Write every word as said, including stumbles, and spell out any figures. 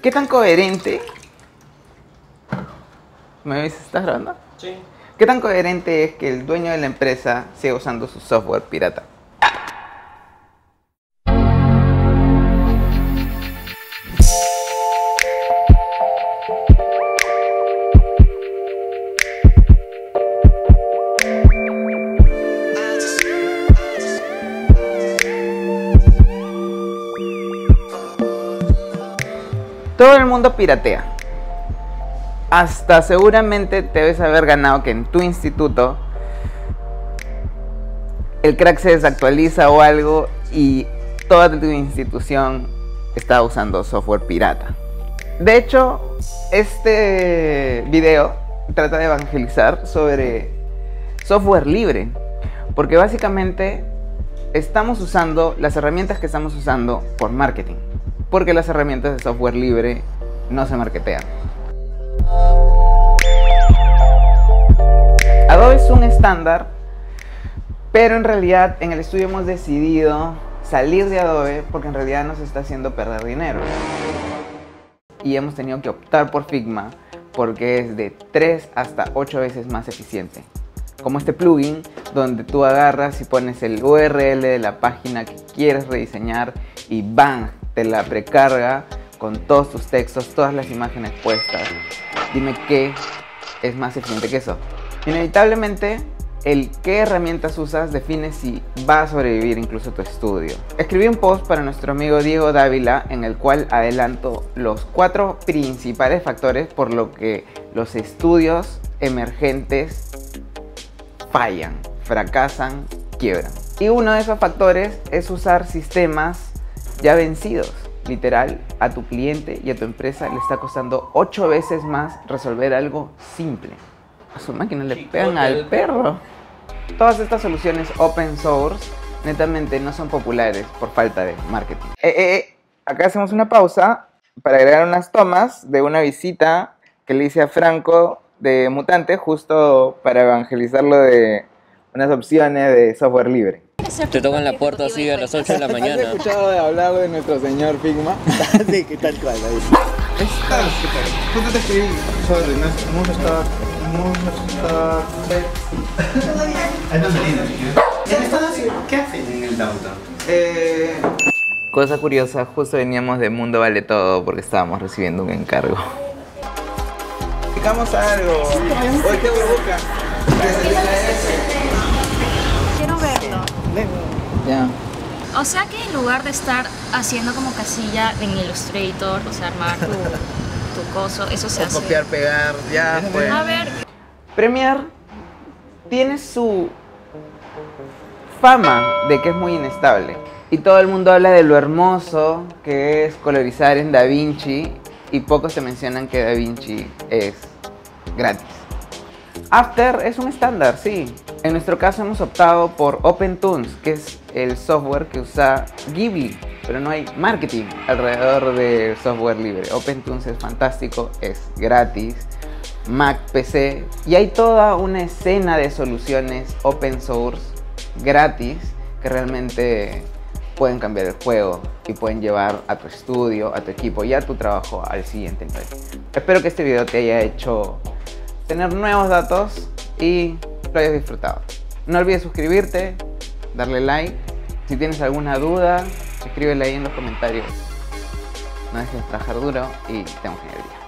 ¿Qué tan coherente? ¿Me ves? ¿Estás grabando? Sí. ¿Qué tan coherente es que el dueño de la empresa siga usando su software pirata? Todo el mundo piratea. Hasta seguramente te debes haber ganado que en tu instituto el crack se desactualiza o algo y toda tu institución está usando software pirata. De hecho, este video trata de evangelizar sobre software libre, porque básicamente estamos usando las herramientas que estamos usando por marketing, porque las herramientas de software libre no se marketean. Adobe es un estándar, pero en realidad en el estudio hemos decidido salir de Adobe porque en realidad nos está haciendo perder dinero. Y hemos tenido que optar por Figma porque es de tres hasta ocho veces más eficiente. Como este plugin donde tú agarras y pones el U R L de la página que quieres rediseñar y ¡bang! Te la precarga con todos tus textos, todas las imágenes puestas. Dime qué es más eficiente que eso. Inevitablemente, el qué herramientas usas define si va a sobrevivir incluso tu estudio. Escribí un post para nuestro amigo Diego Dávila en el cual adelanto los cuatro principales factores por lo que los estudios emergentes fallan, fracasan, quiebran. Y uno de esos factores es usar sistemas ya vencidos. Literal, a tu cliente y a tu empresa le está costando ocho veces más resolver algo simple. A su máquina le pegan al perro. Todas estas soluciones open source netamente no son populares por falta de marketing. Eh, eh, eh. Acá hacemos una pausa para agregar unas tomas de una visita que le hice a Franco de Mutante, justo para evangelizarlo de unas opciones de software libre. Te tocan la puerta así a las ocho de la mañana. ¿Has escuchado de hablar de nuestro señor Figma? Sí, ¿qué tal cual? Estás, ¿qué tal? Justo te escribí sobre Moon Stack, Moon Stack. Ahí no me ¿Qué hacen en el auto? Eh... Cosa curiosa, justo veníamos de Mundo Vale Todo porque estábamos recibiendo un encargo. Explicamos algo. Oye, qué burbuja. Quiero verlo. Ya. O sea que en lugar de estar haciendo como casilla en Illustrator, o sea, armar tu, tu coso, eso se hace. Copiar, pegar, ya fue. A ver. Premiere tiene su fama de que es muy inestable. Y todo el mundo habla de lo hermoso que es colorizar en DaVinci y pocos te mencionan que DaVinci es gratis. After es un estándar, sí. En nuestro caso hemos optado por OpenToonz, que es el software que usa Ghibli, pero no hay marketing alrededor del software libre. OpenToonz es fantástico, es gratis, Mac, P C, y hay toda una escena de soluciones open source gratis que realmente pueden cambiar el juego y pueden llevar a tu estudio, a tu equipo y a tu trabajo al siguiente nivel. Espero que este video te haya hecho tener nuevos datos y lo hayas disfrutado. No olvides suscribirte, darle like. Si tienes alguna duda, escríbela ahí en los comentarios. No dejes de trabajar duro y ten un genial día.